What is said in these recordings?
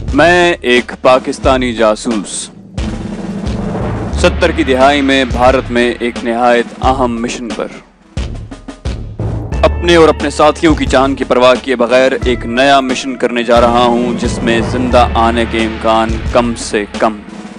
मैं एक पाकिस्तानी जासूस 70 की दिहाई में भारत में एक निहायत अहम मिशन पर अपने और अपने साथियों की जान की परवाह किए बगैर एक नया मिशन करने जा रहा हूं, जिसमें जिंदा आने के इम्कान कम से कम।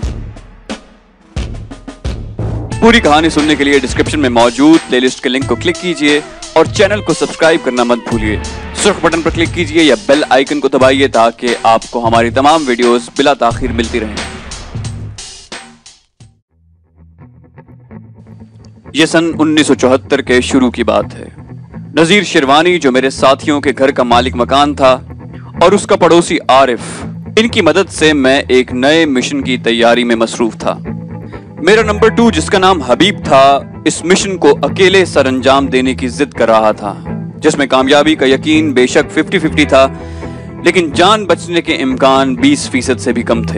पूरी कहानी सुनने के लिए डिस्क्रिप्शन में मौजूद प्लेलिस्ट के लिंक को क्लिक कीजिए और चैनल को सब्सक्राइब करना मत भूलिए। सुर्ख बटन पर क्लिक कीजिए या बेल आइकन को दबाइए ताकि आपको हमारी तमाम वीडियोस बिला ताखीर मिलती रहें। यह सन 1974 के शुरू की बात है। नजीर शिरवानी, जो मेरे साथियों के घर का मालिक मकान था, और उसका पड़ोसी आरिफ, इनकी मदद से मैं एक नए मिशन की तैयारी में मसरूफ था। मेरा नंबर 2, जिसका नाम हबीब था, इस मिशन को अकेले सरअंजाम देने की जिद कर रहा था, जिसमें कामयाबी का यकीन बेशक 50-50 था, लेकिन जान बचने के इम्कान 20% से भी कम थे।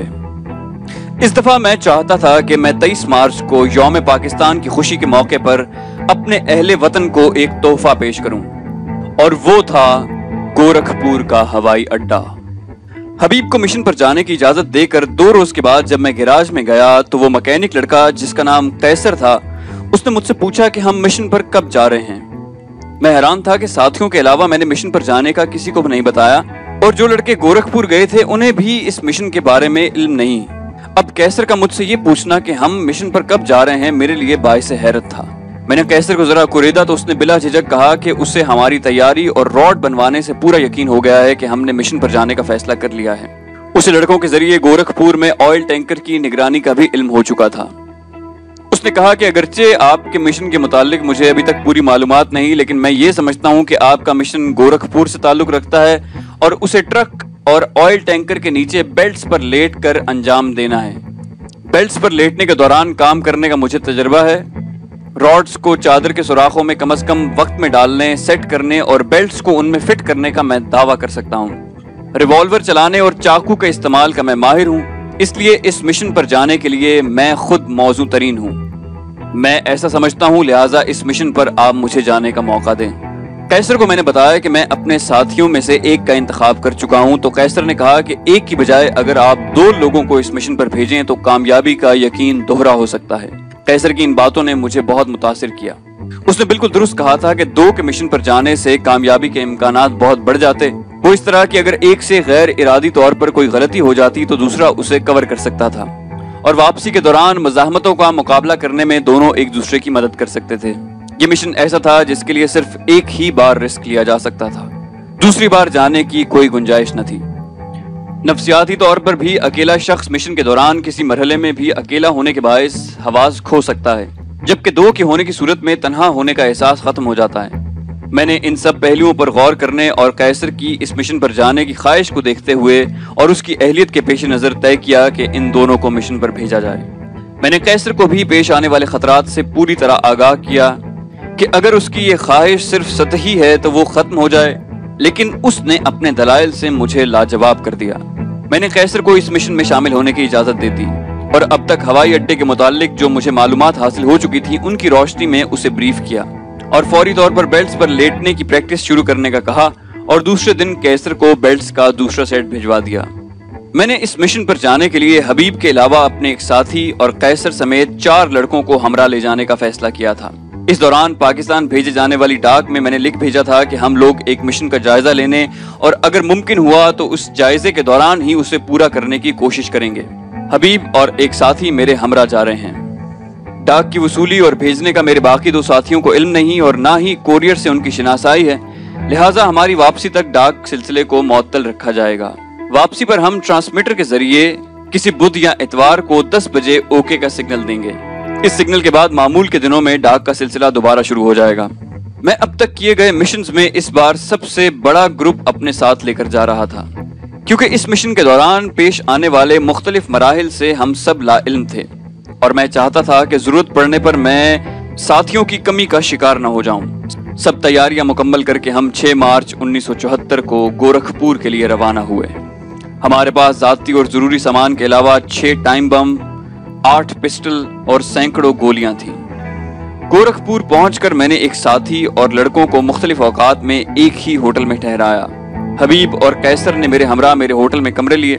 इस दफा मैं चाहता था कि मैं 23 मार्च को यौम पाकिस्तान की खुशी के मौके पर अपने अहले वतन को एक तोहफा पेश करूं, और वो था गोरखपुर का हवाई अड्डा। हबीब को मिशन पर जाने की इजाजत देकर 2 रोज के बाद जब मैं गैराज में गया तो वो मैकेनिक लड़का, जिसका नाम कैसर था, उसने मुझसे पूछा कि हम मिशन पर कब जा रहे हैं। मैं हैरान था कि साथियों के अलावा मैंने मिशन पर जाने का किसी को भी नहीं बताया, और जो लड़के गोरखपुर गए थे उन्हें भी इस मिशन के बारे में इल्म नहीं। अब कैसर का मुझसे ये पूछना कि हम मिशन पर कब जा रहे हैं मेरे लिए बाइसे हैरत था। मैंने कैसर को जरा कुरेदा तो उसने बिला झिझक कहा कि उसे हमारी तैयारी और रॉड बनवाने से पूरा यकीन हो गया है कि हमने मिशन पर जाने का फैसला कर लिया है। उसे लड़कों के जरिए गोरखपुर में ऑयल टैंकर की निगरानी का भी इल्म हो चुका था। उसने कहा कि अगरचे आपके मिशन के मुतालिक मुझे अभी तक पूरी मालूमात नहीं, लेकिन मैं ये समझता हूँ कि आपका मिशन गोरखपुर से ताल्लुक रखता है और उसे ट्रक और ऑयल टैंकर के नीचे बेल्ट्स पर लेट कर अंजाम देना है। बेल्ट्स पर लेटने के दौरान काम करने का मुझे तजर्बा है। रॉड्स को चादर के सुराखों में कम से कम वक्त में डालने, सेट करने और बेल्ट्स को उनमें फिट करने का मैं दावा कर सकता हूँ। रिवॉल्वर चलाने और चाकू के इस्तेमाल का मैं माहिर हूँ, इसलिए इस मिशन पर जाने के लिए मैं खुद मौजू तरीन हूँ। मैं ऐसा समझता हूँ, लिहाजा इस मिशन पर आप मुझे जाने का मौका दें। कैसर को मैंने बताया कि मैं अपने साथियों में से एक का इंतखाब कर चुका हूं, तो कैसर ने कहा कि एक की बजाय अगर आप 2 लोगों को इस मिशन पर भेजें तो कामयाबी का यकीन दोहरा हो सकता है। कैसर की इन बातों ने मुझे बहुत मुतासिर किया। उसने बिल्कुल दुरुस्त कहा था कि 2 के मिशन पर जाने से कामयाबी के इम्कानात बहुत बढ़ जाते। वो इस तरह की अगर एक से गैर इरादी तौर पर कोई गलती हो जाती तो दूसरा उसे कवर कर सकता था, और वापसी के दौरान मज़ाहमतों का मुकाबला करने में दोनों एक दूसरे की मदद कर सकते थे। ये मिशन ऐसा था जिसके लिए सिर्फ एक ही बार रिस्क लिया जा सकता था, दूसरी बार जाने की कोई गुंजाइश न थी। नफ्सियाती तौर पर भी अकेला शख्स मिशन के दौरान किसी मरहले में भी अकेला होने के बायस हवास खो सकता है, जबकि 2 के होने की सूरत में तन्हा होने का एहसास खत्म हो जाता है। मैंने इन सब पहलुओं पर गौर करने और कैसर की इस मिशन पर जाने की ख्वाहिश को देखते हुए और उसकी अहलियत के पेश नजर तय किया कि इन दोनों को मिशन पर भेजा जाए। मैंने कैसर को भी पेश आने वाले खतरात से पूरी तरह आगाह किया कि अगर उसकी ये ख्वाहिश सिर्फ सतही है तो वो खत्म हो जाए, लेकिन उसने अपने दलाइल से मुझे लाजवाब कर दिया। मैंने कैसर को इस मिशन में शामिल होने की इजाजत दे दी और अब तक हवाई अड्डे के मुतालिक जो मुझे मालूमात हासिल हो चुकी थी उनकी रोशनी में उसे ब्रीफ किया और फौरी तौर पर बेल्ट्स पर लेटने की प्रैक्टिस शुरू करने का कहा, और दूसरे दिन कैसर को बेल्ट्स का दूसरा सेट भिजवा दिया। मैंने इस मिशन पर जाने के लिए हबीब के अलावा अपने एक साथी और कैसर समेत 4 लड़कों को हमरा ले जाने का फैसला किया था। इस दौरान पाकिस्तान भेजे जाने वाली डाक में मैंने लिख भेजा था कि हम लोग एक मिशन का जायजा लेने और अगर मुमकिन हुआ तो उस जायजे के दौरान ही उसे पूरा करने की कोशिश करेंगे। हबीब और एक साथी मेरे हमरा जा रहे हैं। डाक की वसूली और भेजने का मेरे बाकी 2 साथियों को इल्म नहीं और ना ही कोरियर से उनकी शिनासाई है, लिहाजा हमारी वापसी तक डाक सिलसिले को मुअत्तल रखा जाएगा। वापसी पर हम ट्रांसमीटर के जरिए किसी बुध या इतवार को 10 बजे ओके का सिग्नल देंगे। इस सिग्नल के बाद मामूल के दिनों में डाक का सिलसिला दोबारा शुरू हो जाएगा। मैं अब तक किए गए मिशंस में इस बार सबसे बड़ा ग्रुप अपने साथ लेकर जा रहा था, क्योंकि इस मिशन के दौरान पेश आने वाले मुख्तलिफ मराहिल से हम सब लाइल्म थे और मैं चाहता था कि जरूरत पड़ने पर मैं साथियों की कमी का शिकार न हो जाऊं। सब तैयारियां मुकम्मल करके हम 6 मार्च 1974 को गोरखपुर के लिए रवाना हुए। हमारे पास जाती और जरूरी सामान के अलावा 6 टाइम बम, 8 पिस्टल और सैकड़ों गोलियां थी। गोरखपुर पहुंचकर मैंने एक साथी और लड़कों को मुख्तलिफ औकात में एक ही होटल में ठहराया। हबीब और कैसर ने मेरे हमरा मेरे होटल में कमरे लिए।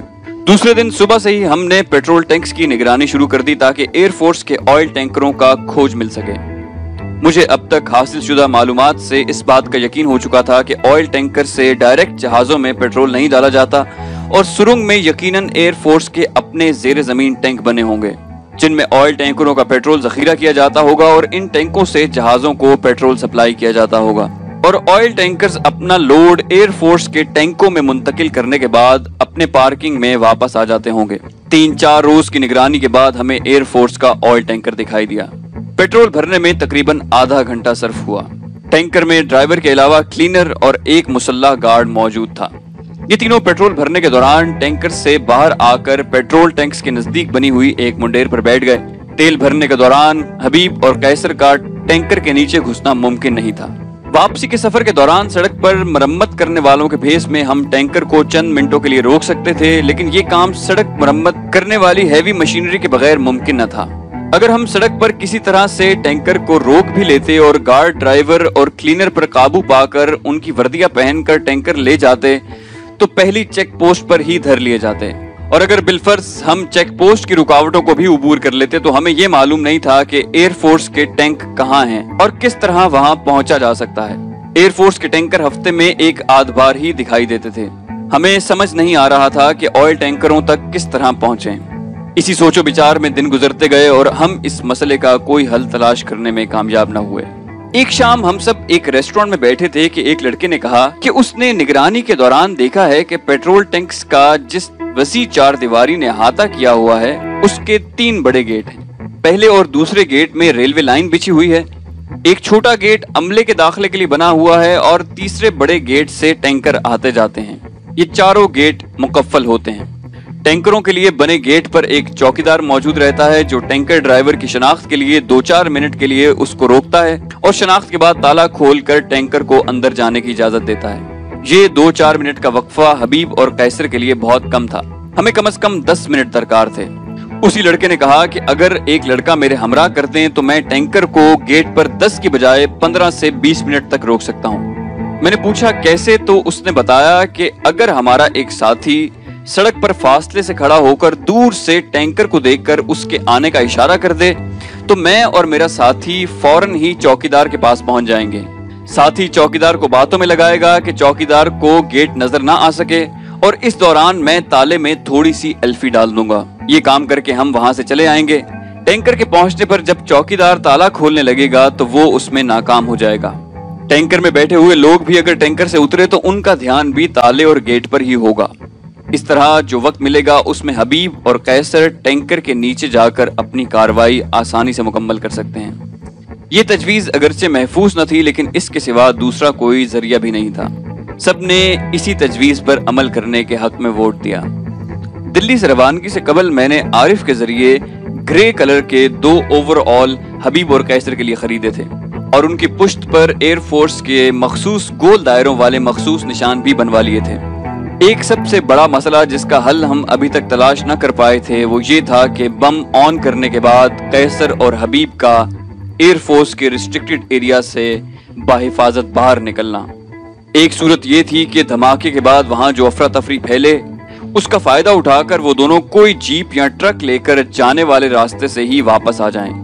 दूसरे दिन सुबह से ही हमने पेट्रोल टैंक्स की निगरानी शुरू कर दी ताकि एयरफोर्स के ऑयल टैंकरों का खोज मिल सके। मुझे अब तक हासिल शुदा मालूमात से इस बात का यकीन हो चुका था कि ऑयल टैंकर से डायरेक्ट जहाजों में पेट्रोल नहीं डाला जाता और सुरंग में यकीनन एयरफोर्स के अपने जेर जमीन टैंक बने होंगे जिनमें ऑयल टैंकरों का पेट्रोल जखीरा किया जाता होगा और इन टैंकों से जहाजों को पेट्रोल सप्लाई किया जाता होगा और ऑयल टैंकर्स अपना लोड एयरफोर्स के टैंकों में मुंतकिल करने के बाद अपने पार्किंग में वापस आ जाते होंगे। 3-4 रोज की निगरानी के बाद हमें एयरफोर्स का ऑयल टैंकर दिखाई दिया। पेट्रोल भरने में तकरीबन आधा घंटा सर्फ हुआ। टैंकर में ड्राइवर के अलावा क्लीनर और एक मुसल्लह गार्ड मौजूद था। ये तीनों पेट्रोल भरने के दौरान टैंकर से बाहर आकर पेट्रोल टैंक्स के नजदीक बनी हुई एक मुंडेर पर बैठ गए। तेल भरने के दौरान हबीब और कैसर का टैंकर के नीचे घुसना मुमकिन नहीं था। वापसी के सफर के दौरान सड़क पर मरम्मत करने वालों के भेस में हम टैंकर को चंद मिनटों के लिए रोक सकते थे, लेकिन ये काम सड़क मरम्मत करने वाली हैवी मशीनरी के बगैर मुमकिन न था। अगर हम सड़क पर किसी तरह से टैंकर को रोक भी लेते और गार्ड, ड्राइवर और क्लीनर पर काबू पाकर उनकी वर्दियां पहनकर टैंकर ले जाते तो पहली चेक पोस्ट पर ही धर लिए जाते और अगर बिलफर्ज हम चेक पोस्ट की रुकावटों को भी उबूर कर लेते तो हमें यह मालूम नहीं था कि एयरफोर्स के टैंक कहाँ हैं और किस तरह वहां पहुंचा जा सकता है। एयरफोर्स के टैंकर हफ्ते में एक आध बार ही दिखाई देते थे। हमें समझ नहीं आ रहा था कि ऑयल टैंकरों तक किस तरह पहुंचे। इसी सोचो विचार में दिन गुजरते गए और हम इस मसले का कोई हल तलाश करने में कामयाब न हुए। एक शाम हम सब एक रेस्टोरेंट में बैठे थे कि एक लड़के ने कहा कि उसने निगरानी के दौरान देखा है कि पेट्रोल टैंक्स का जिस वसी चार दीवारी ने अहाता किया हुआ है उसके 3 बड़े गेट हैं। पहले और दूसरे गेट में रेलवे लाइन बिछी हुई है, एक छोटा गेट अमले के दाखिले के लिए बना हुआ है और तीसरे बड़े गेट से टैंकर आते जाते हैं। ये चारों गेट मुकफ्फल होते हैं। टैंकरों के लिए बने गेट पर एक चौकीदार मौजूद रहता है जो टैंकर ड्राइवर की शनाख्त के लिए 2-4 मिनट के लिए उसको रोकता है और शनाख्त के बाद ताला खोलकर टैंकर को अंदर जाने की इजाजत देता है। ये 2-4 मिनट का वक्फा हबीब और कैसर के लिए बहुत कम था। हमें कम से कम 10 मिनट दरकार थे। उसी लड़के ने कहा कि अगर एक लड़का मेरे हमरा कर दें तो मैं टैंकर को गेट पर 10 की बजाय 15 से 20 मिनट तक रोक सकता हूँ। मैंने पूछा कैसे, तो उसने बताया कि अगर हमारा एक साथी सड़क पर फासले से खड़ा होकर दूर से टैंकर को देखकर उसके आने का इशारा कर दे तो मैं और मेरा साथी फौरन ही चौकीदार के पास पहुंच जाएंगे। साथी चौकीदार को बातों में लगाएगा कि चौकीदार को गेट नजर ना आ सके और इस दौरान मैं ताले में थोड़ी सी एल्फी डाल दूंगा। ये काम करके हम वहां से चले आएंगे। टैंकर के पहुंचने पर जब चौकीदार ताला खोलने लगेगा तो वो उसमें नाकाम हो जाएगा। टैंकर में बैठे हुए लोग भी अगर टैंकर से उतरे तो उनका ध्यान भी ताले और गेट पर ही होगा। इस तरह जो वक्त मिलेगा उसमें हबीब और कैसर टैंकर के नीचे जाकर अपनी कार्रवाई आसानी से मुकम्मल कर सकते हैं। ये तजवीज अगरचे महफूज न थी, लेकिन इसके सिवा दूसरा कोई जरिया भी नहीं था। सबने इसी तजवीज पर अमल करने के हक में वोट दिया। दिल्ली से रवानगी से कबल मैंने आरिफ के जरिए ग्रे कलर के 2 ओवरऑल हबीब और कैसर के लिए खरीदे थे और उनकी पुश्त पर एयरफोर्स के मखसूस गोल दायरों वाले मखसूस निशान भी बनवा लिए थे। एक सबसे बड़ा मसला जिसका हल हम अभी तक तलाश न कर पाए थे वो ये था कि बम ऑन करने के बाद कैसर और हबीब का एयरफोर्स के रिस्ट्रिक्टेड एरिया से बाहिफाजत बाहर निकलना। एक सूरत ये थी कि धमाके के बाद वहां जो अफरा तफरी फैले उसका फायदा उठाकर वो दोनों कोई जीप या ट्रक लेकर जाने वाले रास्ते से ही वापस आ जाएं।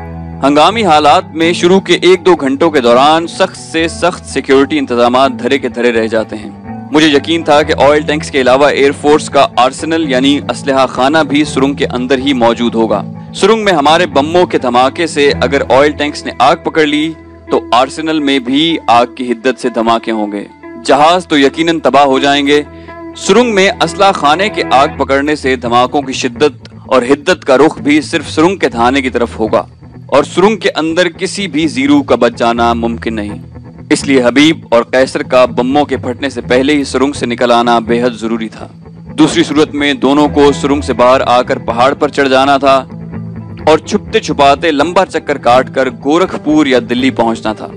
हंगामी हालात में शुरू के 1-2 घंटों के दौरान सख्त से सख्त सिक्योरिटी इंतजामात धरे के धरे रह जाते हैं। मुझे यकीन था कि ऑयल टैंक्स के अलावा एयरफोर्स का आर्सेनल यानी असलहा खाना भी सुरंग के अंदर ही मौजूद होगा। सुरंग में हमारे बमों के धमाके से अगर ऑयल टैंक्स ने आग पकड़ ली तो आर्सेनल में भी आग की हिद्दत से धमाके होंगे। जहाज तो यकीनन तबाह हो जाएंगे। सुरंग में असलहा खाने के आग पकड़ने से धमाकों की शिद्दत और हिद्दत का रुख भी सिर्फ सुरंग के थाने की तरफ होगा और सुरंग के अंदर किसी भी जीरू का बच जाना मुमकिन नहीं। इसलिए हबीब और कैसर का बमों के फटने से पहले ही सुरंग से निकल आना बेहद जरूरी था। दूसरी सूरत में दोनों को सुरंग से बाहर आकर पहाड़ पर चढ़ जाना था और छुपते छुपाते लंबा चक्कर काटकर गोरखपुर या दिल्ली पहुंचना था।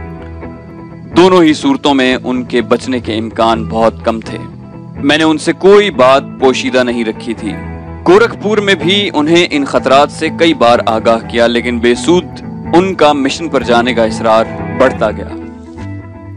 दोनों ही सूरतों में उनके बचने के इम्कान बहुत कम थे। मैंने उनसे कोई बात पोशीदा नहीं रखी थी। गोरखपुर में भी उन्हें इन खतरात से कई बार आगाह किया, लेकिन बेसूद उनका मिशन पर जाने का इसरार बढ़ता गया।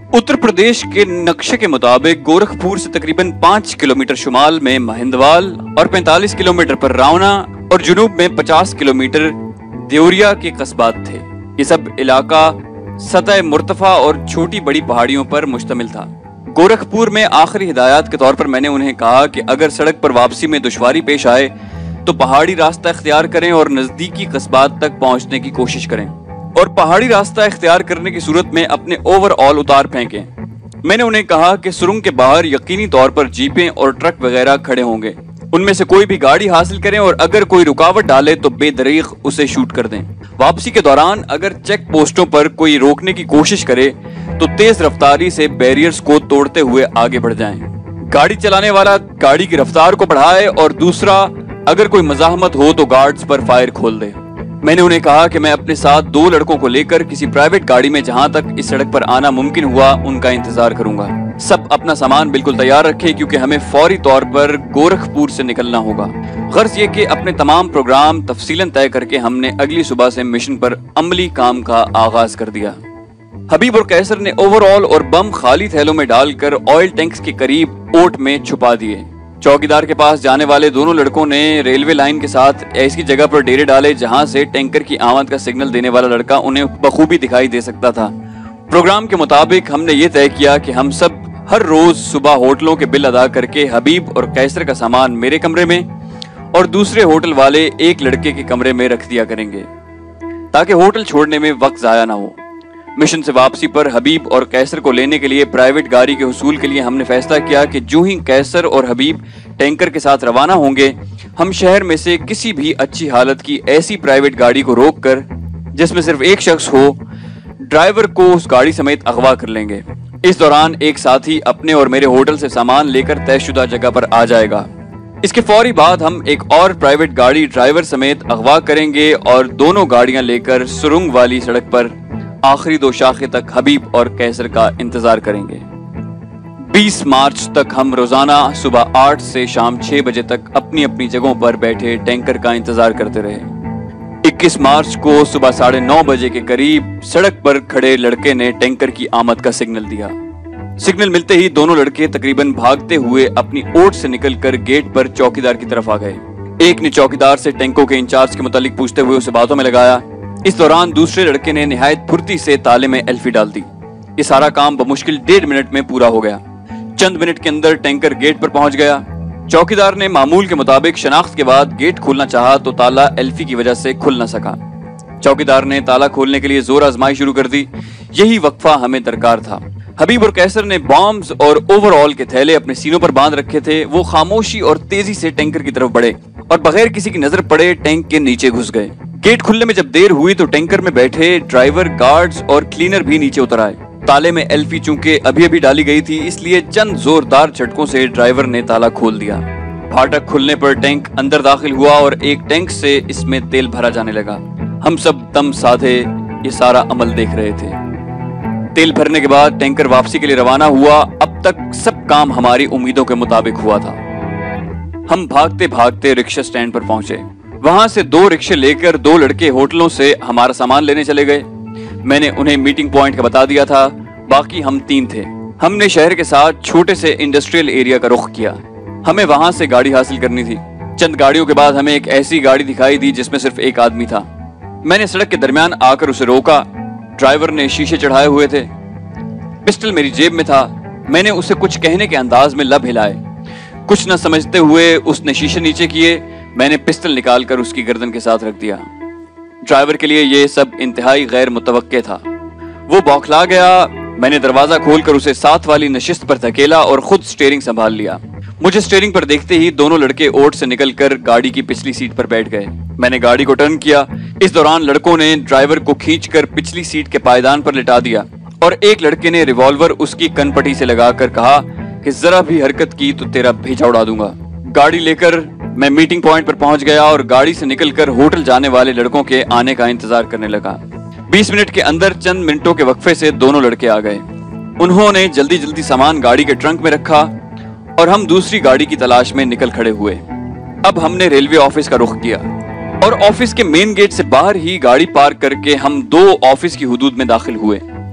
उत्तर प्रदेश के नक्शे के मुताबिक गोरखपुर से तकरीबन 5 किलोमीटर शुमाल में महिंदवाल और 45 किलोमीटर पर रावना और जुनूब में 50 किलोमीटर देवरिया के कस्बात थे। ये सब इलाका सतह मुर्तफा और छोटी बड़ी पहाड़ियों पर मुश्तमिल था। गोरखपुर में आखिरी हिदायत के तौर पर मैंने उन्हें कहा कि अगर सड़क पर वापसी में दुश्वारी पेश आए तो पहाड़ी रास्ता इख्तियार करें और नजदीकी कस्बात तक पहुंचने की कोशिश करें, और पहाड़ी रास्ता इख्तियार करने की सूरत में अपने ओवरऑल उतार फेंकें। मैंने उन्हें कहा कि सुरंग के बाहर यकीनी तौर पर जीपें और ट्रक वगैरह खड़े होंगे, उनमें से कोई भी गाड़ी हासिल करें और अगर कोई रुकावट डाले तो बेदरीग उसे शूट कर दें। वापसी के दौरान अगर चेक पोस्टों पर कोई रोकने की कोशिश करे तो तेज रफ्तारी से बैरियर्स को तोड़ते हुए आगे बढ़ जाएं। गाड़ी चलाने वाला गाड़ी की रफ्तार को बढ़ाए और दूसरा, अगर कोई मज़ाहमत हो तो गार्ड्स पर फायर खोल दे। मैंने उन्हें कहा कि मैं अपने साथ 2 लड़कों को लेकर किसी प्राइवेट गाड़ी में जहां तक इस सड़क पर आना मुमकिन हुआ उनका इंतजार करूंगा। सब अपना सामान बिल्कुल तैयार रखें क्योंकि हमें फौरी तौर पर गोरखपुर से निकलना होगा। गर्ज ये कि अपने तमाम प्रोग्राम तफसीलन तय करके हमने अगली सुबह से मिशन पर अमली काम का आगाज कर दिया। हबीब और कैसर ने ओवरऑल और बम खाली थैलों में डालकर ऑयल टैंक्स के करीब ओट में छुपा दिए। चौकीदार के पास जाने वाले दोनों लड़कों ने रेलवे लाइन के साथ ऐसी जगह पर डेरे डाले जहां से टैंकर की आमद का सिग्नल देने वाला लड़का उन्हें बखूबी दिखाई दे सकता था। प्रोग्राम के मुताबिक हमने ये तय किया कि हम सब हर रोज सुबह होटलों के बिल अदा करके हबीब और कैसर का सामान मेरे कमरे में और दूसरे होटल वाले एक लड़के के कमरे में रख दिया करेंगे ताकि होटल छोड़ने में वक्त जाया ना हो। मिशन से वापसी पर हबीब और कैसर को लेने के लिए प्राइवेट गाड़ी के हुसूल के लिए हमने फैसला किया कि जो ही कैसर और हबीब टैंकर के साथ रवाना होंगे, हम शहर में से किसी भी अच्छी हालत की ऐसी प्राइवेट गाड़ी को रोककर जिसमें सिर्फ एक शख्स हो, ड्राइवर को उस गाड़ी समेत अगवा कर लेंगे। इस दौरान एक साथी अपने और मेरे होटल से सामान लेकर तयशुदा जगह पर आ जाएगा। इसके फौरी बाद हम एक और प्राइवेट गाड़ी ड्राइवर समेत अगवा करेंगे और दोनों गाड़ियां लेकर सुरंग वाली सड़क पर आखिरी 2 शाखे तक हबीब और कैसर का इंतजार करेंगे। 20 मार्च तक हम रोजाना सुबह 8 से शाम 6 बजे तक अपनी अपनी जगहों पर बैठे टैंकर का इंतजार करते रहे। 21 मार्च को सुबह 9:30 बजे के करीब सड़क पर खड़े लड़के ने टैंकर की आमद का सिग्नल दिया। सिग्नल मिलते ही दोनों लड़के तकरीबन भागते हुए अपनी ओट से निकलकर गेट पर चौकीदार की तरफ आ गए। एक ने चौकीदार से टैंकों के इंचार्ज के मुतालिक पूछते हुए उसे बातों में लगाया। इस दौरान दूसरे लड़के ने निहायत फुर्ती से ताले में एल्फी डाल दी। ये सारा काम बमुश्किल 1.5 मिनट में पूरा हो गया। चंद मिनट के अंदर टैंकर गेट पर पहुंच गया। चौकीदार ने मामूल के मुताबिक शनाख्त के बाद गेट खोलना चाहा तो ताला एल्फी की वजह से खुल न सका। चौकीदार ने ताला खोलने के लिए जोर आजमाई शुरू कर दी। यही वक्फा हमें दरकार था। हबीब और कैसर ने बॉम्ब्स और ओवरऑल के थैले अपने सीनों पर बांध रखे थे। वो खामोशी और तेजी से टैंकर की तरफ बढ़े और बगैर किसी की नजर पड़े टैंक के नीचे घुस गए। गेट खुलने में जब देर हुई तो टैंकर में बैठे ड्राइवर, गार्ड्स और क्लीनर भी नीचे उतर आए। ताले में एल्फी चूंकि अभी अभी डाली गई थी, इसलिए चंद जोरदार झटकों से ड्राइवर ने ताला खोल दिया। फाटक खुलने पर टैंक अंदर दाखिल हुआ और एक टैंक से इसमें तेल भरा जाने लगा। हम सब दम साधे ये सारा अमल देख रहे थे। तेल भरने के बाद टैंकर वापसी के लिए रवाना हुआ। अब तक सब काम हमारी उम्मीदों के मुताबिक हुआ था। हम भागते भागते रिक्शा स्टैंड पर पहुंचे। वहां से 2 रिक्शे लेकर 2 लड़के होटलों से हमारा सामान लेने चले गए। मैंने उन्हें मीटिंग पॉइंट का बता दिया था। बाकी हम 3 थे। हमने शहर के साथ छोटे से इंडस्ट्रियल एरिया का रुख किया। हमें वहां से गाड़ी हासिल करनी थी। चंद गाड़ियों के बाद हमें एक ऐसी गाड़ी दिखाई दी जिसमें सिर्फ एक आदमी था। मैंने सड़क के दरमियान आकर उसे रोका। ड्राइवर ने शीशे चढ़ाए हुए थे। पिस्टल मेरी जेब में था। मैंने उसे कुछ कहने के अंदाज में लब हिलाए। कुछ न समझते हुए उसने शीशे नीचे किए। मैंने पिस्टल निकालकर उसकी गर्दन के साथ रख दिया। ड्राइवर के लिए यह सब इंतहाई गैर मुतवक्के था। वो बौखला गया। मैंने दरवाजा खोलकर उसे साथ वाली नशिस्त पर धकेला और खुद स्टीयरिंग संभाल लिया। मुझे स्टीयरिंग पर देखते ही दोनों लड़के ओट से निकलकर गाड़ी की पिछली सीट पर बैठ गए। मैंने गाड़ी को टर्न किया। इस दौरान लड़कों ने ड्राइवर को खींचकर पिछली सीट के पायदान पर लिटा दिया और एक लड़के ने रिवॉल्वर उसकी कनपटी से लगाकर कहा कि जरा भी हरकत की तो तेरा भेजा उड़ा दूंगा। गाड़ी लेकर मैं मीटिंग पॉइंट पर पहुंच गया और गाड़ी से निकलकर होटल जाने वाले लड़कों के आने का इंतजार करने लगा। 20 मिनट के अंदर चंद मिनटों के वक्फे से दोनों लड़के आ गए। उन्होंने जल्दी जल्दी सामान गाड़ी के ट्रंक में रखा और हम दूसरी गाड़ी की तलाश में निकल खड़े हुए। अब हमने रेलवे ऑफिस का रुख किया और ऑफिस के मेन गेट से बाहर ही गाड़ी पार्क करके हम 2 ऑफिस की हुदूद में दाखिल हुए।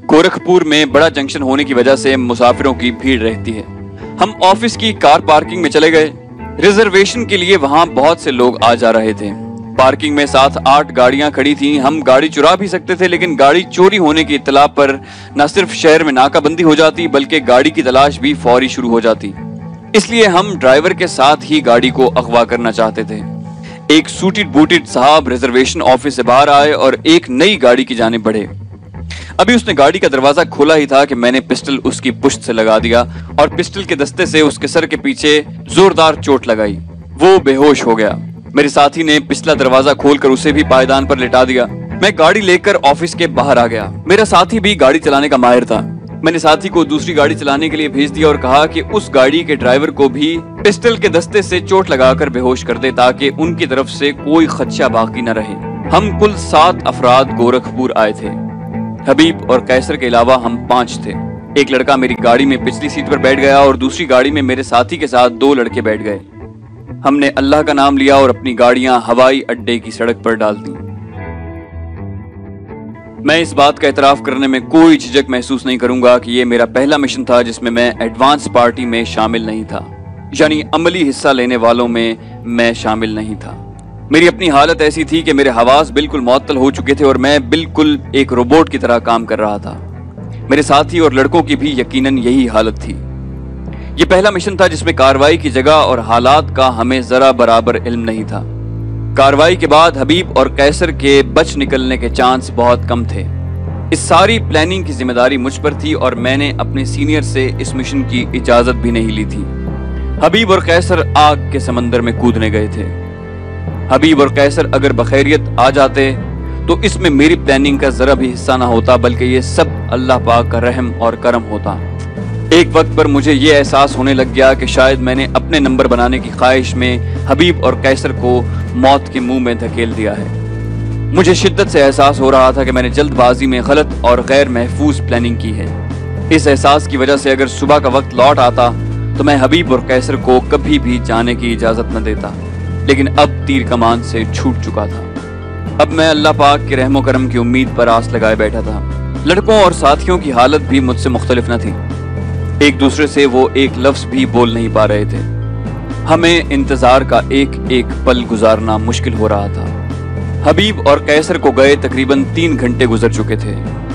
गोरखपुर में बड़ा जंक्शन होने की वजह से मुसाफिरों की भीड़ रहती है। हम ऑफिस की कार पार्किंग में चले गए। रिजर्वेशन के लिए वहां बहुत से लोग आ जा रहे थे। पार्किंग में 7-8 गाड़ियां खड़ी थीं। हम गाड़ी चुरा भी सकते थे, लेकिन गाड़ी चोरी होने की इत्तला पर न सिर्फ शहर में नाकाबंदी हो जाती बल्कि गाड़ी की तलाश भी फौरी शुरू हो जाती। इसलिए हम ड्राइवर के साथ ही गाड़ी को अगवा करना चाहते थे। एक सूटेड बूटेड साहब रिजर्वेशन ऑफिस से बाहर आए और एक नई गाड़ी की जानिब बढ़े। अभी उसने गाड़ी का दरवाजा खोला ही था कि मैंने पिस्टल उसकी पुश्त से लगा दिया और पिस्टल के दस्ते से उसके सर के पीछे जोरदार चोट लगाई। वो बेहोश हो गया। मेरे साथी ने पिछला दरवाजा खोलकर उसे भी पायदान पर लिटा दिया। मैं गाड़ी लेकर ऑफिस के बाहर आ गया। मेरा साथी भी गाड़ी चलाने का माहिर था। मैंने साथी को दूसरी गाड़ी चलाने के लिए भेज दिया और कहा कि उस गाड़ी के ड्राइवर को भी पिस्टल के दस्ते से चोट लगाकर बेहोश कर दे, ताकि उनकी तरफ से कोई खदशा बाकी न रहे। हम कुल 7 अफराद गोरखपुर आए थे। हबीब और कैसर के अलावा हम 5 थे। एक लड़का मेरी गाड़ी में पिछली सीट पर बैठ गया और दूसरी गाड़ी में मेरे साथी के साथ 2 लड़के बैठ गए। हमने अल्लाह का नाम लिया और अपनी गाड़ियां हवाई अड्डे की सड़क पर डाल दी। मैं इस बात का एतराफ करने में कोई झिझक महसूस नहीं करूंगा कि यह मेरा पहला मिशन था जिसमें मैं एडवांस पार्टी में शामिल नहीं था, यानी अमली हिस्सा लेने वालों में मैं शामिल नहीं था। मेरी अपनी हालत ऐसी थी कि मेरे हवास बिल्कुल मुअत्तल हो चुके थे और मैं बिल्कुल एक रोबोट की तरह काम कर रहा था। मेरे साथी और लड़कों की भी यकीनन यही हालत थी। यह पहला मिशन था जिसमें कार्रवाई की जगह और हालात का हमें जरा बराबर इल्म नहीं था। कार्रवाई के बाद हबीब और कैसर के बच निकलने के चांस बहुत कम थे। इस सारी प्लानिंग की जिम्मेदारी मुझ पर थी और मैंने अपने सीनियर से इस मिशन की इजाजत भी नहीं ली थी। हबीब और कैसर आग के समंदर में कूदने गए थे। हबीब और कैसर अगर बखैरियत आ जाते तो इसमें मेरी प्लानिंग का जरा भी हिस्सा ना होता, बल्कि ये सब अल्लाह पाक का रहम और करम होता। एक वक्त पर मुझे ये एहसास होने लग गया कि शायद मैंने अपने नंबर बनाने की ख्वाहिश में हबीब और कैसर को मौत के मुंह में धकेल दिया है। मुझे शिद्दत से एहसास हो रहा था कि मैंने जल्दबाजी में गलत और गैर महफूज प्लानिंग की है। इस एहसास की वजह से अगर सुबह का वक्त लौट आता तो मैं हबीब और कैसर को कभी भी जाने की इजाजत न देता, लेकिन अब तीर कमान से छूट चुका था। अब मैं अल्लाह पाक के रहमो करम की उम्मीद पर आस लगाए बैठा था। लड़कों और साथियों की हालत भी मुझसे मुख्तलिफ न थी। एक दूसरे से वो एक लफ्ज भी बोल नहीं पा रहे थे। हमें इंतजार का एक एक पल गुजारना मुश्किल हो रहा था। हबीब और कैसर को गए तकरीबन 3 घंटे गुजर चुके थे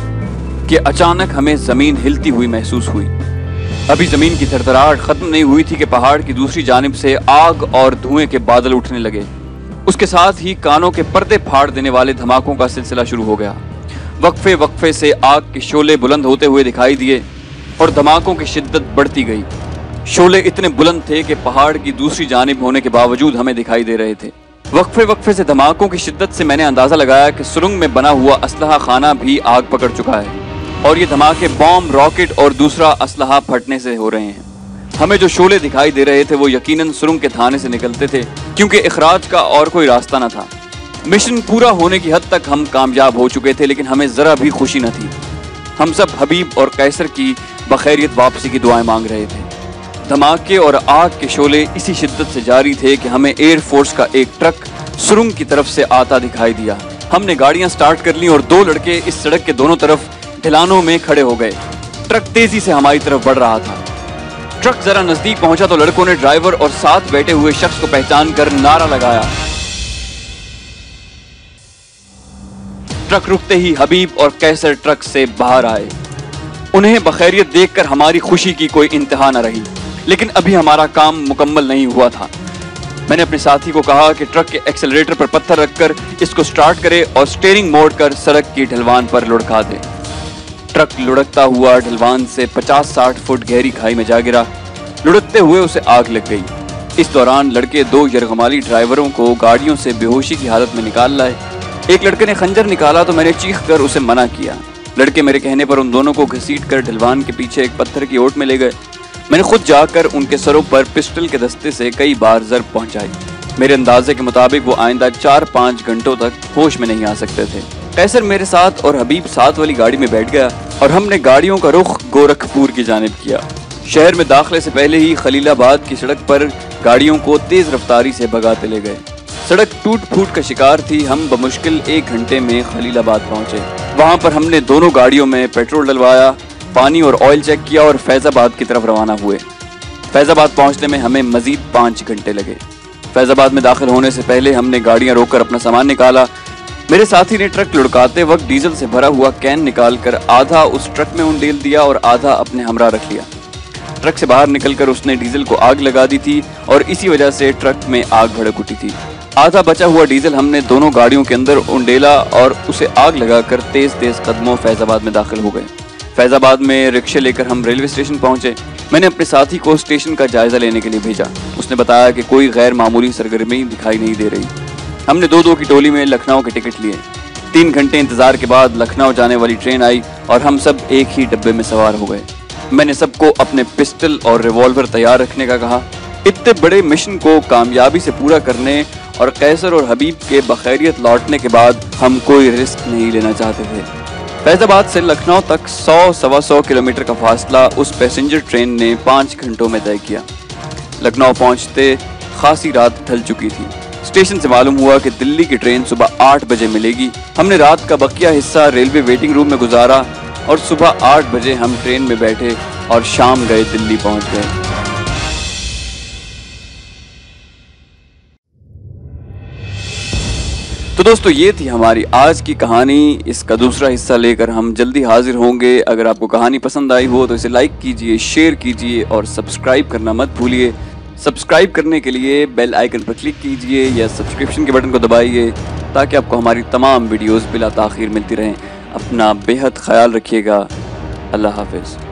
कि अचानक हमें जमीन हिलती हुई महसूस हुई। अभी जमीन की थरथराहट खत्म नहीं हुई थी कि पहाड़ की दूसरी जानिब से आग और धुएं के बादल उठने लगे। उसके साथ ही कानों के पर्दे फाड़ देने वाले धमाकों का सिलसिला शुरू हो गया। वक्फे वक्फे से आग के शोले बुलंद होते हुए दिखाई दिए और धमाकों की शिद्दत बढ़ती गई। शोले इतने बुलंद थे कि पहाड़ की दूसरी जानिब होने के बावजूद हमें दिखाई दे रहे थे। वक्फे वक्फे से धमाकों की शिद्दत से मैंने अंदाजा लगाया कि सुरंग में बना हुआ असलहा खाना भी आग पकड़ चुका है और ये धमाके बॉम्ब, रॉकेट और दूसरा असलहा फटने से हो रहे हैं। हमें जो शोले दिखाई दे रहे थे वो यकीनन सुरंग के थाने से निकलते थे, क्योंकि इखराज का और कोई रास्ता न था। मिशन पूरा होने की हद तक हम कामयाब हो चुके थे, लेकिन हमें जरा भी खुशी न थी। हम सब हबीब और कैसर की बखैरियत वापसी की दुआएं मांग रहे थे। धमाके और आग के शोले इसी शिद्दत से जारी थे कि हमें एयर फोर्स का एक ट्रक सुरंग की तरफ से आता दिखाई दिया। हमने गाड़ियां स्टार्ट कर ली और 2 लड़के इस सड़क के दोनों तरफ ढलानों में खड़े हो गए। ट्रक तेजी से हमारी तरफ बढ़ रहा था। ट्रक जरा नजदीक पहुंचा तो लड़कों ने ड्राइवर और साथ बैठे हुए शख्स को पहचान कर नारा लगाया। ट्रक रुकते ही हबीब और कैसर ट्रक से बाहर आए। उन्हें बखैरियत देखकर हमारी खुशी की कोई इंतहा न रही, लेकिन अभी हमारा काम मुकम्मल नहीं हुआ था। मैंने अपने साथी को कहा कि ट्रक के एक्सेलरेटर पर पत्थर रखकर इसको स्टार्ट करे और स्टीयरिंग मोड़ कर सड़क की ढलवान पर लुढ़का दे। ट्रक लुढ़कता हुआ ढलवान से 50-60 फुट गहरी खाई में जा गिरा। लुढ़कते हुए उसे आग लग गई। इस दौरान लड़के 2 यरगमाली ड्राइवरों को गाड़ियों से बेहोशी की हालत में निकाल लाए। एक लड़के ने खंजर निकाला तो मैंने चीख कर उसे मना किया। लड़के मेरे कहने पर उन दोनों को घसीट कर ढलवान के पीछे एक पत्थर की ओट में ले गए। मैंने खुद जाकर उनके सरों पर पिस्टल के दस्ते से कई बार ज़रब पहुंचाई। मेरे अंदाजे के मुताबिक वो आइंदा 4-5 घंटों तक होश में नहीं आ सकते थे। कैसर मेरे साथ और हबीब साथ वाली गाड़ी में बैठ गया और हमने गाड़ियों का रुख गोरखपुर की जानिब किया। शहर में दाखिले से पहले ही खलीलाबाद की सड़क पर गाड़ियों को तेज रफ्तारी से भगाते ले गए। सड़क टूट फूट का शिकार थी। हम बमुश्किल 1 घंटे में खलीलाबाद पहुंचे। वहां पर हमने दोनों गाड़ियों में पेट्रोल डलवाया, पानी और ऑयल चेक किया और फैजाबाद की तरफ रवाना हुए। फैजाबाद पहुंचने में हमें मजीद 5 घंटे लगे। फैजाबाद में दाखिल होने से पहले हमने गाड़ियां रोककर अपना सामान निकाला। मेरे साथी ने ट्रक लुढ़काते वक्त डीजल से भरा हुआ कैन निकालकर आधा उस ट्रक में उंडेल दिया और आधा अपने हमरा रख लिया। ट्रक से बाहर निकलकर उसने डीजल को आग लगा दी थी और इसी वजह से ट्रक में आग भड़क उठी थी। आधा बचा हुआ डीजल हमने दोनों गाड़ियों के अंदर उंडेला और उसे आग लगाकर तेज तेज कदमों फैजाबाद में दाखिल हो गए। फैजाबाद में रिक्शे लेकर हम रेलवे स्टेशन पहुंचे। मैंने अपने साथी को स्टेशन का जायजा लेने के लिए भेजा। उसने बताया कि कोई गैर मामूली सरगर्मी दिखाई नहीं दे रही। हमने 2-2 की टोली में लखनऊ के टिकट लिए। 3 घंटे इंतजार के बाद लखनऊ जाने वाली ट्रेन आई और हम सब एक ही डब्बे में सवार हो गए। मैंने सबको अपने पिस्टल और रिवॉल्वर तैयार रखने का कहा। इतने बड़े मिशन को कामयाबी से पूरा करने और कैसर और हबीब के बखैरियत लौटने के बाद हम कोई रिस्क नहीं लेना चाहते थे। फैजाबाद से लखनऊ तक 100-125 किलोमीटर का फासला उस पैसेंजर ट्रेन ने 5 घंटों में तय किया। लखनऊ पहुंचते खासी रात ढल चुकी थी। स्टेशन से मालूम हुआ कि दिल्ली की ट्रेन सुबह 8 बजे मिलेगी। हमने रात का बकिया हिस्सा रेलवे वेटिंग रूम में गुजारा और सुबह 8 बजे हम ट्रेन में बैठे और शाम गए दिल्ली पहुंच गए। तो दोस्तों ये थी हमारी आज की कहानी। इसका दूसरा हिस्सा लेकर हम जल्दी हाजिर होंगे। अगर आपको कहानी पसंद आई हो तो इसे लाइक कीजिए, शेयर कीजिए और सब्सक्राइब करना मत भूलिए। सब्सक्राइब करने के लिए बेल आइकन पर क्लिक कीजिए या सब्सक्रिप्शन के बटन को दबाइए ताकि आपको हमारी तमाम वीडियोस बिला ताखीर मिलती रहें। अपना बेहद ख्याल रखिएगा। अल्लाह हाफिज़।